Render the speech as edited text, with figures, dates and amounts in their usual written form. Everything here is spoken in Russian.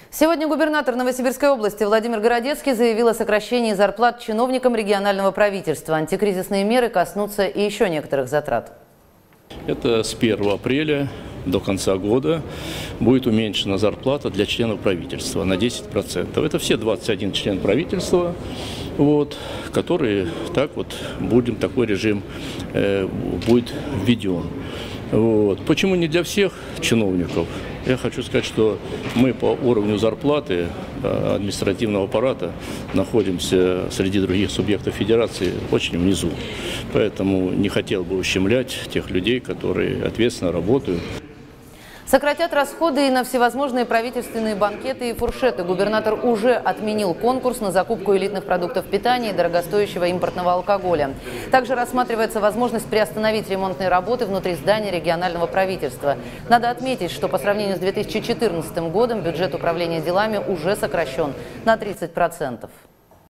Сегодня губернатор Новосибирской области Владимир Городецкий заявил о сокращении зарплат чиновникам регионального правительства. Антикризисные меры коснутся и еще некоторых затрат. Это с 1 апреля до конца года будет уменьшена зарплата для членов правительства на 10%. Это все 21 член правительства, которые такой режим будет введен. Почему не для всех чиновников? Я хочу сказать, что мы по уровню зарплаты административного аппарата находимся среди других субъектов федерации очень внизу. Поэтому не хотел бы ущемлять тех людей, которые ответственно работают. Сократят расходы и на всевозможные правительственные банкеты и фуршеты. Губернатор уже отменил конкурс на закупку элитных продуктов питания и дорогостоящего импортного алкоголя. Также рассматривается возможность приостановить ремонтные работы внутри здания регионального правительства. Надо отметить, что по сравнению с 2014 годом бюджет управления делами уже сокращен на 30%.